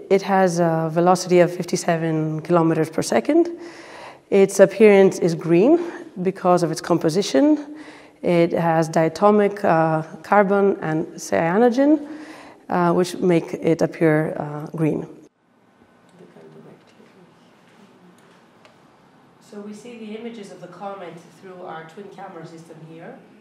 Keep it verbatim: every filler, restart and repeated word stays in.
it has a velocity of fifty-seven kilometers per second. Its appearance is green because of its composition. It has diatomic uh, carbon and cyanogen, uh, which make it appear uh, green. So we see the images of the comet through our twin camera system here.